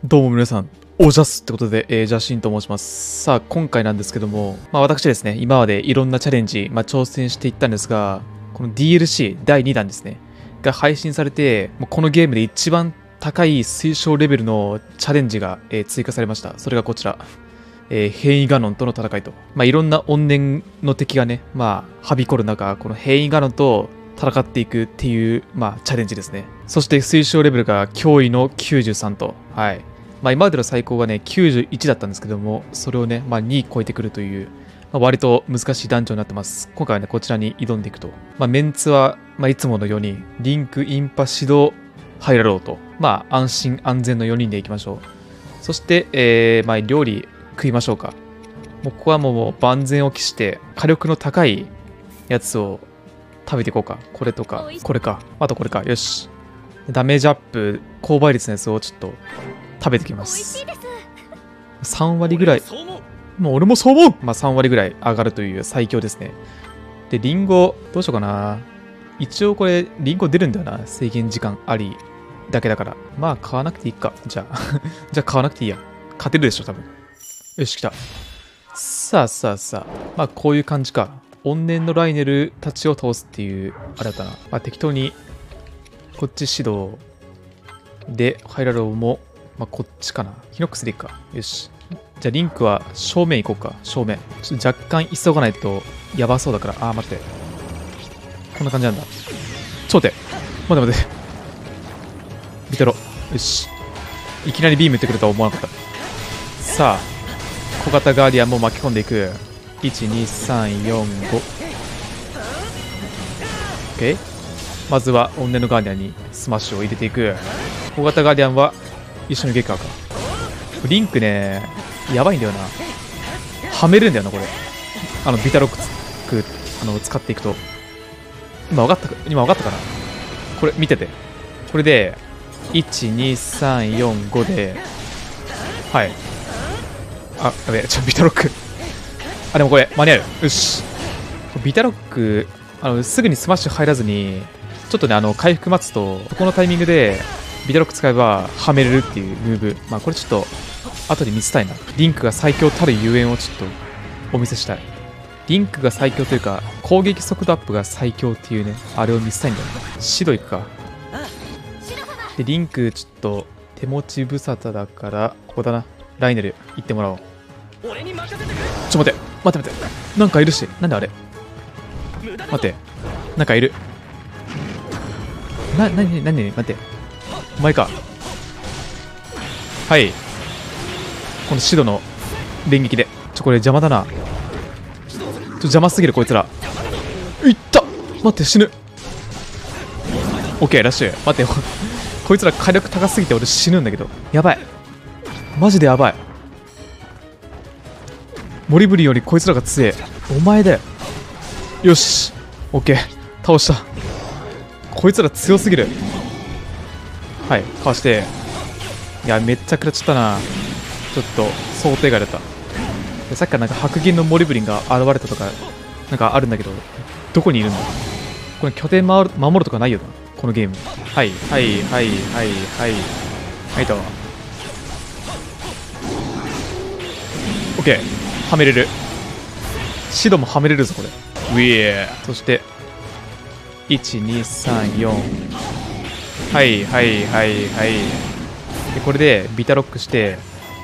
どうも皆さん、おじゃすってことで、ジャシンと申します。さあ、今回なんですけども、私ですね、今までいろんなチャレンジ、挑戦していったんですが、この DLC 第2弾ですね、が配信されて、もうこのゲームで一番高い推奨レベルのチャレンジが、追加されました。それがこちら。変異ガノンとの戦いと。いろんな怨念の敵がね、はびこる中、この変異ガノンと戦っていくっていう、チャレンジですね。そして推奨レベルが驚異の93と。はい。今までの最高がね、91だったんですけども、それをね、2超えてくるという、割と難しいダンジョンになってます。今回はね、こちらに挑んでいくと。メンツは、いつもの4人、リンク、インパ、シド、ハイラローと、安心安全の4人でいきましょう。そして、料理食いましょうか。ここはもう万全を期して、火力の高いやつを食べていこうか。これとか、これか。あとこれか。よし。ダメージアップ、購買率のやつをちょっと、食べてきます。3割ぐらい。もう俺もそう思う。3割ぐらい上がるという最強ですね。で、リンゴ、どうしようかな。一応これ、リンゴ出るんだよな。制限時間ありだけだから。買わなくていいか。じゃあ、じゃあ買わなくていいや。勝てるでしょ、多分。よし、来た。さあ、こういう感じか。怨念のライネルたちを倒すっていう、あれだったな。適当に、こっち指導で、ハイラローも、こっちかな。ヒノックスでいいか。よし。じゃあ、リンクは正面行こうか。正面。ちょっと若干急がないとやばそうだから。待って。こんな感じなんだ。ちょ待って。待って。ビトロ。よし。いきなりビーム打ってくるとは思わなかった。さあ、小型ガーディアンも巻き込んでいく。1、2、3、4、5。OK。まずは、怨念のガーディアンにスマッシュを入れていく。小型ガーディアンは、一緒にゲッカーか。リンクね、やばいんだよな。はめるんだよな、これ。ビタロック使っていくと。今分かったかな。これ、見てて。これで、1、2、3、4、5で、はい。やべえ、ビタロック。でもこれ、間に合う。よし。ビタロック、すぐにスマッシュ入らずに、ちょっとね、回復待つと、そこのタイミングで、ビタロック使えばはめれるっていうムーブ。これちょっと後で見せたいな。リンクが最強たるゆえんをちょっとお見せしたい。リンクが最強というか攻撃速度アップが最強っていうね、あれを見せたいんだよね。シドいくか。でリンクちょっと手持ち無沙汰だからここだな。ライネル行ってもらおう。ちょ待ってなんかいるし。なんであれ。待ってなんかいる。何待ってお前か。はい。このシドの連撃で。これ邪魔だな。邪魔すぎる、こいつら。いった待って、死ぬ。オッケー、ラッシュ。待って、こいつら火力高すぎて俺死ぬんだけど。やばい。マジでやばい。モリブリよりこいつらが強え。お前だよ。よし。オッケー。倒した。こいつら強すぎる。はい、かわして。いや、めっちゃ食らっちゃったな。ちょっと、想定外だった。でさっきからなんか白銀のモリブリンが現れたとか、なんかあるんだけど、どこにいるんだ。これ拠点守るとかないよな、このゲーム。はいと。オッケー、はめれる。シドもはめれるぞ、これ。ウィー。そして、1、2、3、4。はいでこれでビタロックして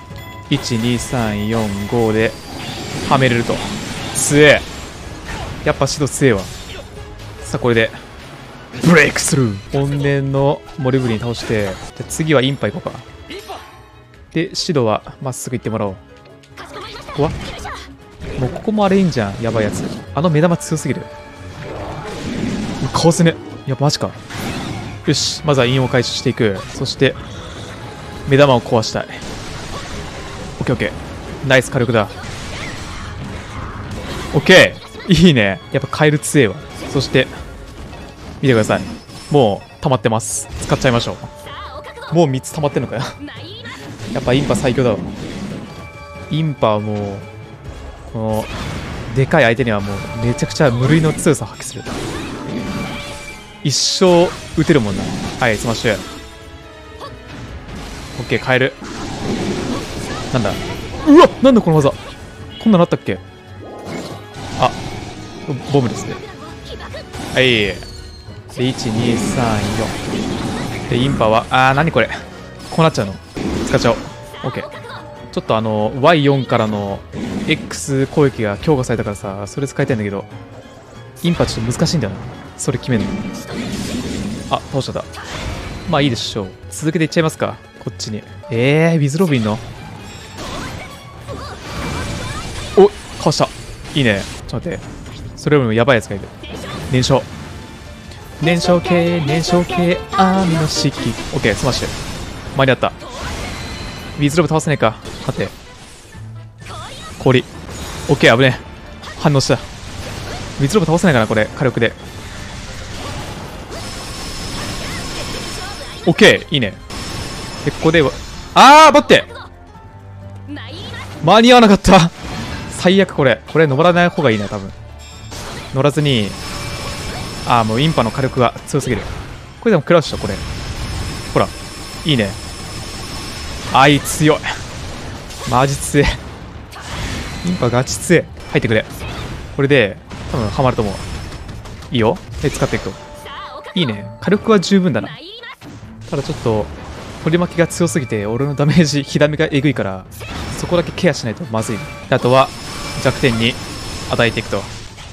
1、2、3、4、5ではめれると。強え。やっぱシド強えわ。さあこれでブレイクスルー。怨念のモリブリン倒して、じゃあ次はインパ行こうか。でシドはまっすぐ行ってもらおう。ここはもうここもあれいいんじゃん。やばいやつ。目玉強すぎる。かわせね。いやマジか。よし、まずはインを回収していく。そして目玉を壊したい。オッケー。ナイス火力だ。オッケー。いいね。やっぱカエル強えわ。そして見てください。もう溜まってます。使っちゃいましょう。もう3つ溜まってんのかよ。やっぱインパ最強だわ。インパはもうこのでかい相手にはもうめちゃくちゃ無類の強さを発揮する。一生打てるもんな。はい、スマッシュ。オッケー、カエル。 なんだ、うわ、なんだこの技、こんなのあったっけ。あ、ボムですね。はい。で、1、2、3、4。で、インパは、何これ。こうなっちゃうの。使っちゃおう。OK。ちょっとY4 からの X 攻撃が強化されたからさ、それ使いたいんだけど、インパちょっと難しいんだよな。それ決めんの。あ、倒しちゃった。まあいいでしょう。続けていっちゃいますか。こっちに。ウィズロビンの。お、かわした。いいね。ちょっと待って。それよりもやばいやつがいる。燃焼。燃焼系、燃焼系、網の式。オッケー、スマッシュ。間に合った。ウィズロブ倒せねえか。待って。氷。オッケー、危ねえ。反応した。ウィズロブ倒せないかな、これ。火力で。オッケー、いいね。で、ここでは、待って、間に合わなかった。最悪これ。これ登らない方がいいな、多分。乗らずに、もうインパの火力が強すぎる。これでもクラッシュだ、これ。ほら、いいね。強い。マジ強い。インパガチ強い。入ってくれ。これで、多分ハマると思う。いいよ。で、使っていくと。いいね。火力は十分だな。ただちょっと、取り巻きが強すぎて、俺のダメージ、火ダメがえぐいから、そこだけケアしないとまずい。あとは、弱点に与えていくと。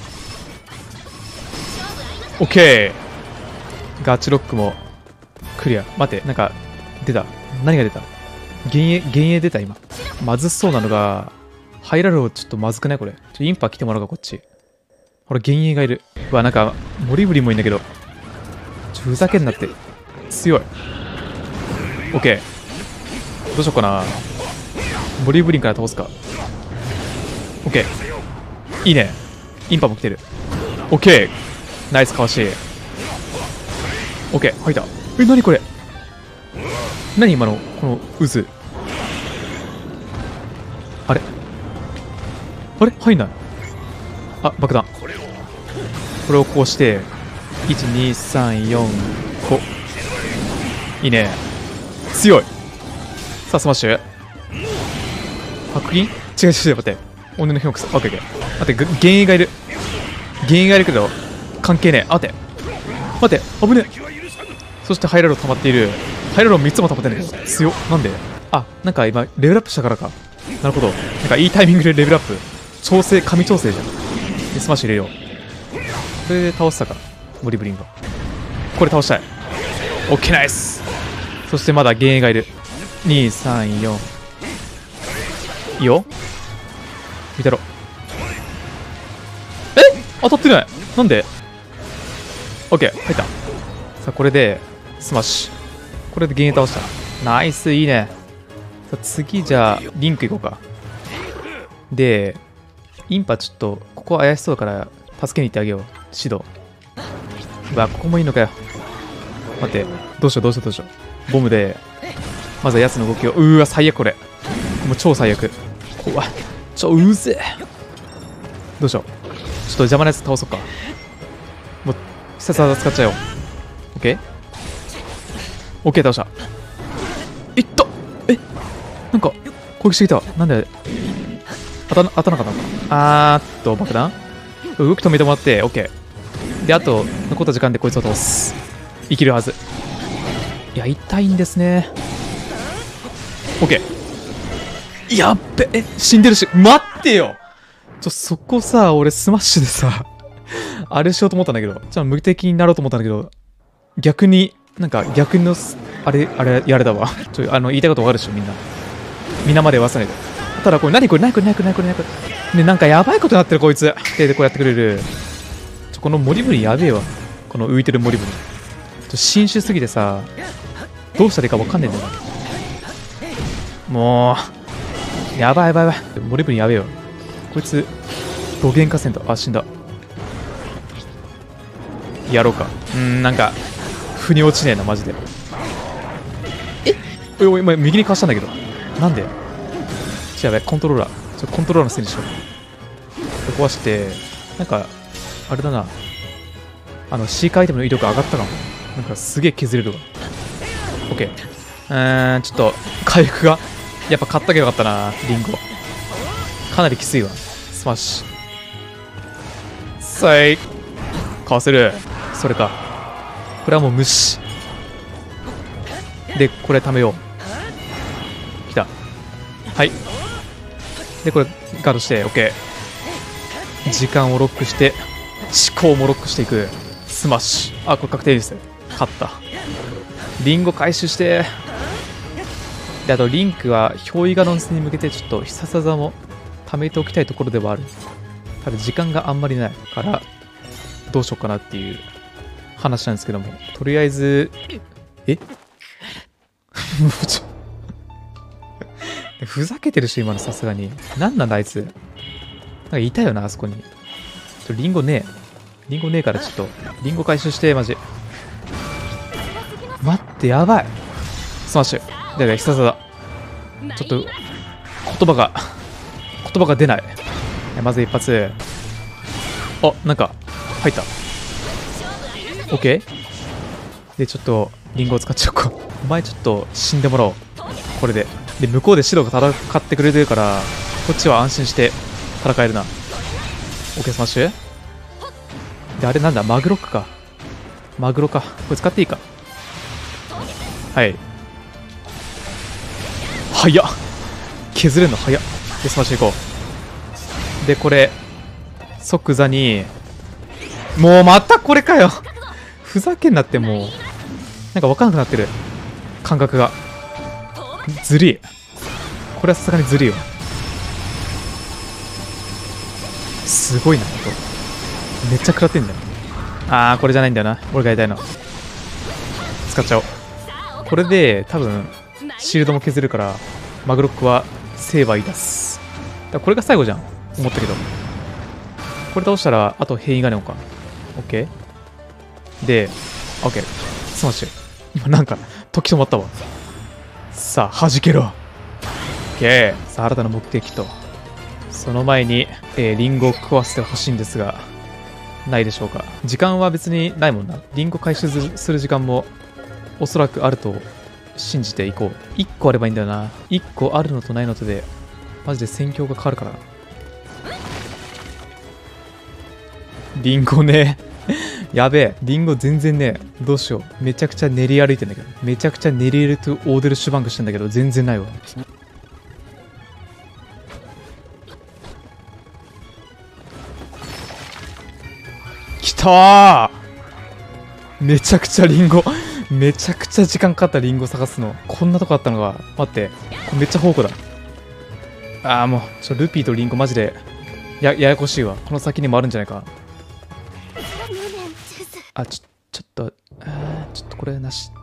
オッケー。ガチロックもクリア。待って、なんか出た。何が出た。幻影出た今。まずそうなのが、ハイラルちょっとまずくないこれ。インパ来てもらうかこっち。ほら、幻影がいる。うわ、なんか、モリブリもいいんだけど。ふざけんなって。強い。オッケー。どうしようかな。モリブリンから倒すか。オッケー。いいね。インパも来てる。オッケー。ナイスかわし。オッケー、入った。何これ。何今の、この渦。あれ入んない。爆弾。これをこうして、1、2、3、4、5。いいね。強い。さあ、スマッシュ。白銀違う、待って。鬼の火の草。オッケー、オッケー。待って、幻影がいる。幻影がいるけど、関係ねえ。待って、危ねえ。そしてハイラロ溜まっている。ハイラロ3つも溜まってんねえ。強っ。なんで。なんか今、レベルアップしたからか。なるほど。なんかいいタイミングでレベルアップ。神調整じゃん。で、スマッシュ入れよう。これで倒したか。モリブリンが。これ倒したい。オッケー、ナイス。そしてまだ幻影がいる。2、3、4。いいよ。見たろ。当たってない。なんで。オッケー、入った。さあ、これで、スマッシュ。これで幻影倒した。ナイス、いいね。さあ、次、じゃあ、リンク行こうか。で、インパちょっと、ここ怪しそうだから、助けに行ってあげよう。指導。うわ、ここもいいのかよ。待って、どうしよう。ボムで、まずは奴の動きを、うわ、最悪これ。もう超最悪。怖い。うぜえ。どうしよう。ちょっと邪魔なやつ倒そうか。もう、必殺技使っちゃおう。オッケーオッケー、倒した。いった。なんか、攻撃してきた。なんで、当たなかったのか。爆弾動き止めてもらって、オッケー。で、あと、残った時間でこいつを倒す。生きるはず。いや、痛いんですね。オッケー。やっべ、死んでるし、待ってよ。そこさ、俺スマッシュでさ、あれしようと思ったんだけど、無敵になろうと思ったんだけど、逆にの、あれやれだわ。言いたいことわかるでしょ、みんなまで言わさないで。ただこれ、何これ。ね、なんかやばいことになってる、こいつ。手でこうやってくれる。このモリブリやべえわ。この浮いてるモリブリ。新種すぎてさ、どうしたらいいかわかんねえんだよな。もう、やばい。モリブリやべえよ。こいつ、土幻化せんと。死んだ。やろうか。なんか、腑に落ちねえな、マジで。今、右にかわしたんだけど。なんでやべ、コントローラー。コントローラーのせいにしよう。壊して、なんか、あれだな。シーカーアイテムの威力上がったかも。なんかすげえ削れるわ。オッケー。ちょっと、回復がやっぱ買ったけどよかったな、リンゴ。かなりきついわ。スマッシュ。さい。かわせる。それか。これはもう無視。で、これ貯めよう。来た。はい。で、これガードして、OK。時間をロックして、思考もロックしていく。スマッシュ。あ、これ確定です。勝った。リンゴ回収して。で、あとリンクは憑依ガノンスに向けてちょっと必殺技も貯めておきたいところではある。ただ時間があんまりないからどうしようかなっていう話なんですけども、とりあえずもうふざけてるし今の、さすがに。なんなんだあいつ。なんかいたよなあそこに。リンゴねえ。リンゴねえからちょっとリンゴ回収して。マジ待って、やばい。スマッシュ。だ必殺技。ちょっと言葉が出ない。まず一発。あ、なんか入った。 OK で、ちょっとリンゴを使っちゃおうか。お前ちょっと死んでもらおう、これで。で、向こうで白が戦ってくれてるからこっちは安心して戦えるな。 OK スマッシュで、あれなんだ、マグロックか。マグロか。これ使っていいか。はい。早っ。削れるの早っ。で、スマッシュいこう。で、これ即座に、もうまたこれかよ。ふざけんなって。もうなんか分かんなくなってる、感覚が。ずるい。これはさすがにずるいわ。すごいな、ほんと。めっちゃ食らってんじゃん。これじゃないんだよな、俺がやりたいの。使っちゃおう。これで多分シールドも削るからマグロックは成敗出す。だからこれが最後じゃん、思ったけど。これ倒したらあと変異ガネオンか。 OK で OK スマッシュ。今なんか時止まったわ。さあ弾けろ。 OK さあ新たな目的と。その前に、リンゴを食わせてほしいんですが、ないでしょうか。時間は別にないもんな。リンゴ回収する時間もおそらくあると信じていこう。1個あればいいんだよな。1個あるのとないのとでマジで戦況が変わるから。リンゴねやべえ、リンゴ全然ね、どうしよう。めちゃくちゃ練り歩いてんだけど、めちゃくちゃ練り歩くオーデルシュバンクしてんだけど全然ないわ。きたー。めちゃくちゃリンゴめちゃくちゃ時間かかったリンゴ探すの。こんなとこあったのが。待って、これめっちゃ宝庫だ。もうルピーとリンゴマジでややこしいわ。この先にもあるんじゃないか。ちょっとこれなし。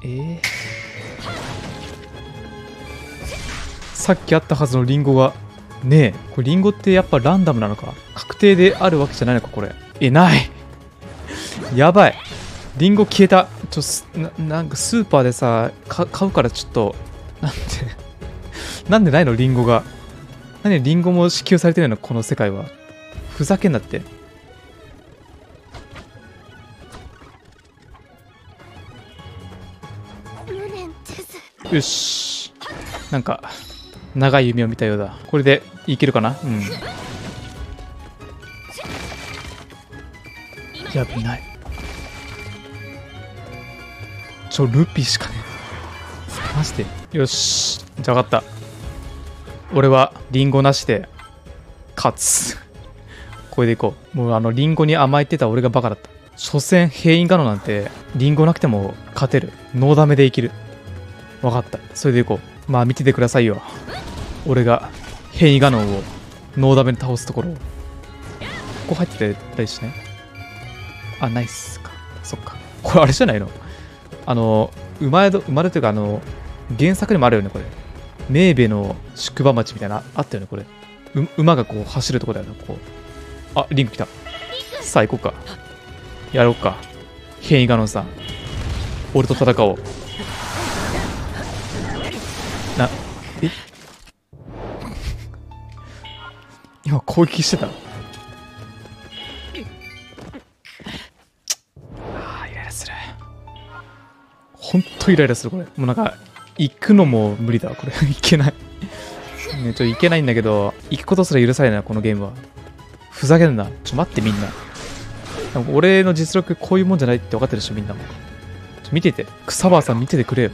さっきあったはずのリンゴがねえ。これリンゴってやっぱランダムなのか、確定であるわけじゃないのかこれ。ないやばい、リンゴ消えた。なんかスーパーでさ買うから、ちょっとなんでないのリンゴが。何でリンゴも支給されてないのこの世界は。ふざけんなって。よし、なんか長い夢を見たようだ。これでいけるかな。やべない。ルピーしかねえ。マジで。よし、じゃあ分かった。俺はリンゴなしで勝つ。これでいこう。もうリンゴに甘えてた俺がバカだった。所詮変異ガノなんてリンゴなくても勝てる。ノーダメでいける。分かった、それでいこう。まあ見ててくださいよ、俺が変異ガノンをノーダメで倒すところを。ここ入ってたりしない？ナイスか。そっか、これあれじゃないの、馬というか原作にもあるよねこれ。メーベの宿場町みたいなあったよねこれ。馬がこう走るとこだよね。こう、リンク来た。さあ行こうか。やろうか、変異ガノンさん。俺と戦おう。今攻撃してた。イライラする。ほんとイライラするこれ。もうなんか行くのも無理だわこれ。いけない。 ね、いけないんだけど、行くことすら許されないな、このゲームは。ふざけんな。待ってみんな。俺の実力こういうもんじゃないって分かってるでしょ、みんなも。見てて。草葉さん見ててくれよ。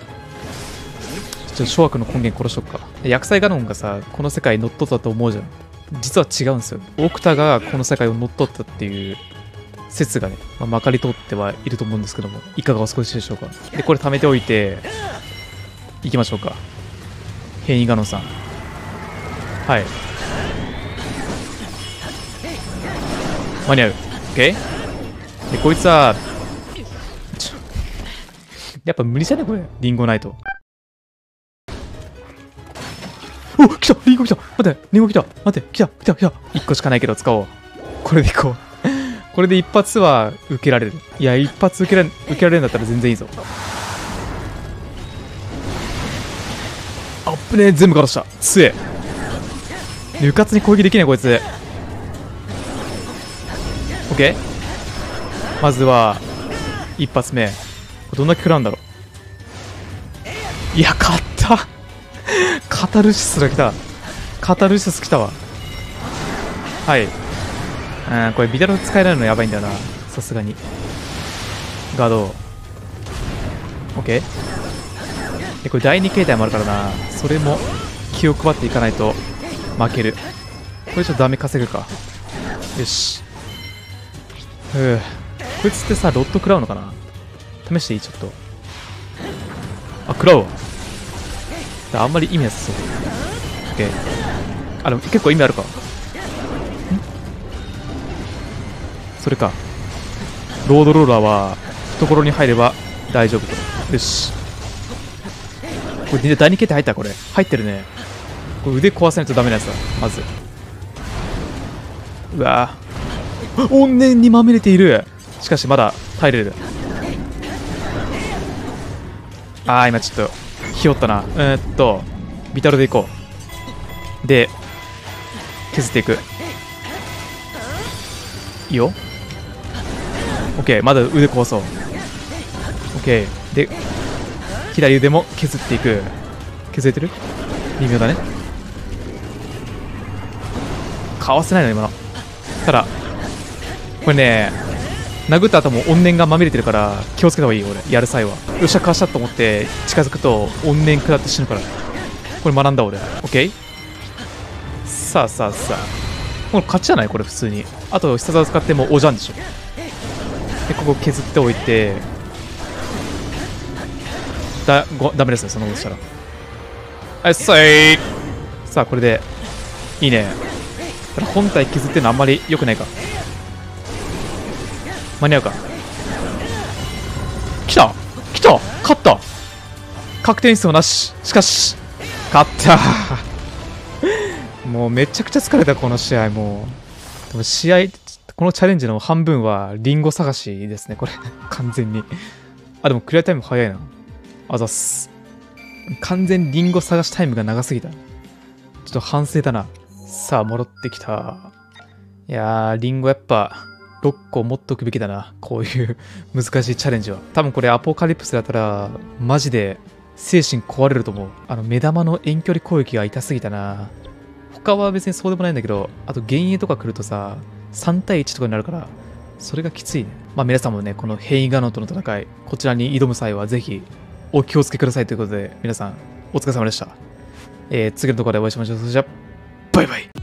諸悪の根源殺しとくか。薬剤ガノンがさ、この世界に乗っ取ったと思うじゃん。実は違うんですよ。オクタがこの世界を乗っ取ったっていう説がね、まかり通ってはいると思うんですけども、いかがお過ごしでしょうか。で、これ貯めておいて、行きましょうか。変異ガノンさん。はい。間に合う。OK？ で、こいつは、やっぱ無理じゃねこれ。リンゴないと。お、来たリンゴ来た待って、リンゴ来た待って、来た1個しかないけど使おう。これでいこう。これで一発は受けられる。いや、一発受けられるんだったら全然いいぞ。あっぶねえ、全部殺した。強え。うかつに攻撃できないこいつ。オッケー。まずは、一発目。どんだけ食らうんだろう。いや、勝ったカタルシスが来た。カタルシス来たわ。はい。これビタル使えないのやばいんだよな。さすがに。ガード。オッケー。で、これ第2形態もあるからな。それも気を配っていかないと負ける。これちょっとダメ稼ぐか。よし。こいつってさ、ロット食らうのかな。試していい？ちょっと。あ、食らうわ。あんまり意味なさそう。オッケー。あ、でも結構意味あるか。それか。ロードローラーは懐に入れば大丈夫と。よし。これ第2形態入った？これ入ってるね。これ腕壊さないとダメなやつだ。まず。うわぁ。怨念にまみれている。しかしまだ耐えれる。今ちょっとひよったな。ビタルでいこう。で削っていく。いいよ。オッケー。まだ腕壊そう。オッケー。で左腕も削っていく。削れてる？微妙だね。かわせないの今の。ただこれね、殴った後も怨念がまみれてるから気をつけた方がいいよ。俺やる際はよっしゃかわしたと思って近づくと怨念食らって死ぬから。これ学んだ俺。オッケー。さあこれ勝ちじゃないこれ普通に。あと必殺技使ってもおじゃんでしょ。でここ削っておいてダメですよそのことしたら。はいさあこれでいいね。ただ本体削ってるのあんまり良くないか。間に合うか。来た勝った。確定演出もなし。しかし勝ったもうめちゃくちゃ疲れたこの試合。もうこのチャレンジの半分はリンゴ探しですねこれ完全に。でもクリアタイム早いな。あざっす。完全にリンゴ探しタイムが長すぎた。ちょっと反省だな。さあ戻ってきた。いやーリンゴやっぱ6個持っとくべきだな。こういう難しいチャレンジは。多分これアポカリプスだったらマジで精神壊れると思う。目玉の遠距離攻撃が痛すぎたな。他は別にそうでもないんだけど、あと幻影とか来るとさ3対1とかになるからそれがきついね。皆さんもねこの変異ガノンとの戦いこちらに挑む際はぜひお気をつけくださいということで皆さんお疲れ様でした。次のところでお会いしましょう。それじゃバイバイ。